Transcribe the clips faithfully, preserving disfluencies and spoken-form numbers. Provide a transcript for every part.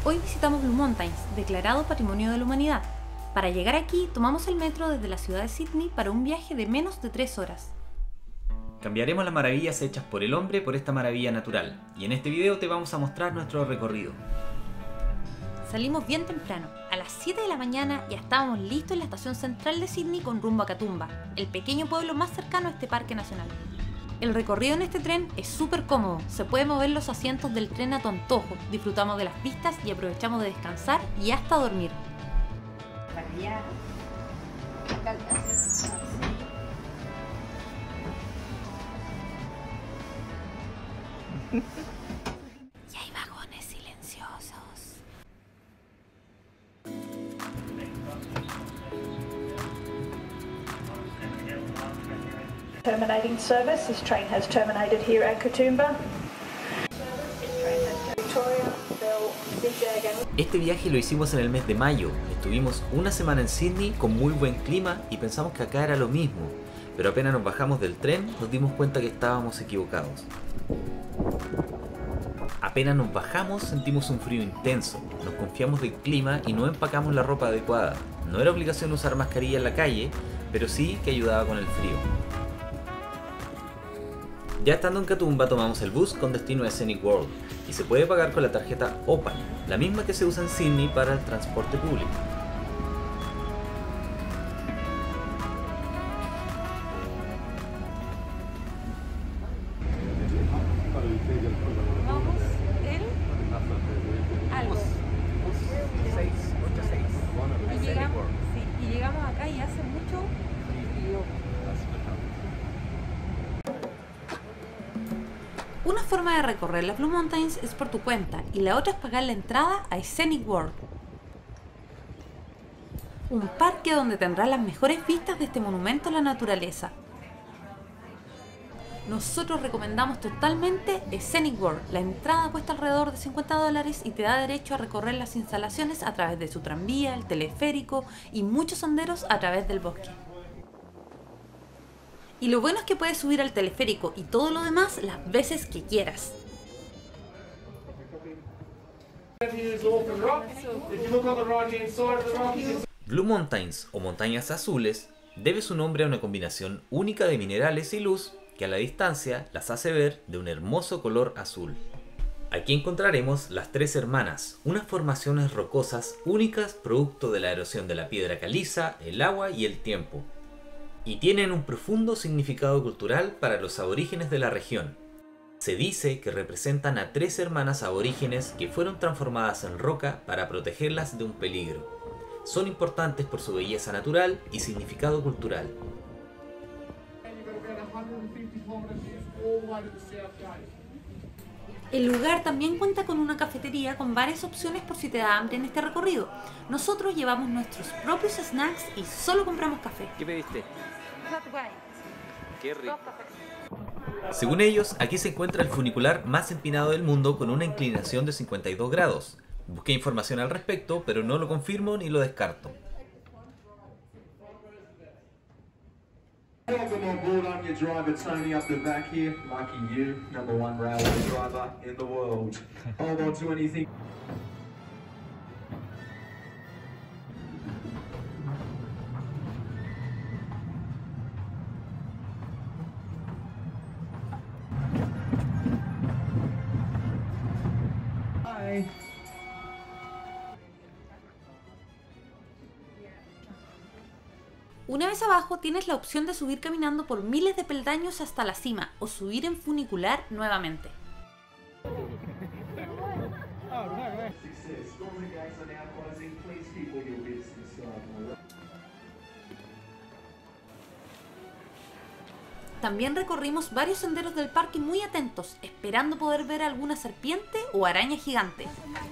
Hoy visitamos Blue Mountains, declarado Patrimonio de la Humanidad. Para llegar aquí, tomamos el metro desde la ciudad de Sydney para un viaje de menos de tres horas. Cambiaremos las maravillas hechas por el hombre por esta maravilla natural, y en este video te vamos a mostrar nuestro recorrido. Salimos bien temprano, a las siete de la mañana, y estábamos listos en la estación central de Sydney con rumbo a Katoomba, el pequeño pueblo más cercano a este parque nacional. El recorrido en este tren es súper cómodo, se pueden mover los asientos del tren a tu antojo, disfrutamos de las vistas y aprovechamos de descansar y hasta dormir. Y hay vagones silenciosos. Terminating service. This train has terminated here at Katoomba. Este viaje lo hicimos en el mes de mayo. Estuvimos una semana en Sydney con muy buen clima y pensamos que acá era lo mismo, pero apenas nos bajamos del tren nos dimos cuenta que estábamos equivocados. Apenas nos bajamos sentimos un frío intenso, nos confiamos del clima y no empacamos la ropa adecuada. No era obligación usar mascarilla en la calle, pero sí que ayudaba con el frío. Ya estando en Katoomba tomamos el bus con destino a Scenic World y se puede pagar con la tarjeta Opal, la misma que se usa en Sydney para el transporte público. Vamos el al bus seis ocho seis y llegamos, sí, y llegamos acá y hace mucho frío. Una forma de recorrer las Blue Mountains es por tu cuenta y la otra es pagar la entrada a Scenic World, un parque donde tendrás las mejores vistas de este monumento a la naturaleza. Nosotros recomendamos totalmente Scenic World. La entrada cuesta alrededor de cincuenta dólares y te da derecho a recorrer las instalaciones a través de su tranvía, el teleférico y muchos senderos a través del bosque. Y lo bueno es que puedes subir al teleférico y todo lo demás las veces que quieras. Blue Mountains, o Montañas Azules, debe su nombre a una combinación única de minerales y luz que a la distancia las hace ver de un hermoso color azul. Aquí encontraremos las Tres Hermanas, unas formaciones rocosas únicas producto de la erosión de la piedra caliza, el agua y el tiempo, y tienen un profundo significado cultural para los aborígenes de la región. Se dice que representan a tres hermanas aborígenes que fueron transformadas en roca para protegerlas de un peligro. Son importantes por su belleza natural y significado cultural. El lugar también cuenta con una cafetería con varias opciones por si te da hambre en este recorrido. Nosotros llevamos nuestros propios snacks y solo compramos café. ¿Qué pediste? Qué rico. Según ellos, aquí se encuentra el funicular más empinado del mundo con una inclinación de cincuenta y dos grados. Busqué información al respecto, pero no lo confirmo ni lo descarto. Welcome on board, I'm your driver Tony up the back here. Lucky you, number one railway driver in the world. Hold on to anything. Bye. Una vez abajo tienes la opción de subir caminando por miles de peldaños hasta la cima o subir en funicular nuevamente. También recorrimos varios senderos del parque muy atentos, esperando poder ver alguna serpiente o araña gigante.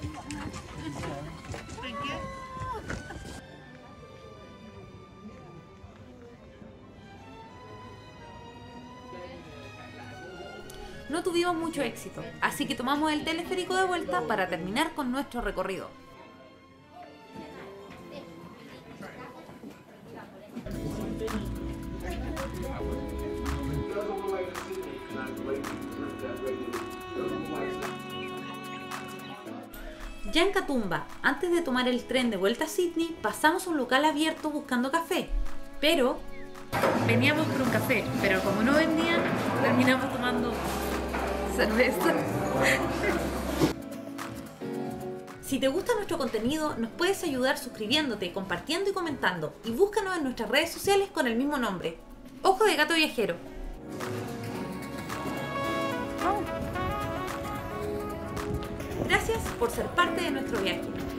No tuvimos mucho éxito, así que tomamos el teleférico de vuelta para terminar con nuestro recorrido. Ya en Katoomba, antes de tomar el tren de vuelta a Sydney, pasamos a un local abierto buscando café. Pero veníamos por un café, pero como no vendían, terminamos tomando cerveza. Si te gusta nuestro contenido, nos puedes ayudar suscribiéndote, compartiendo y comentando. Y búscanos en nuestras redes sociales con el mismo nombre. Ojo de Gato Viajero. Gracias por ser parte de nuestro viaje.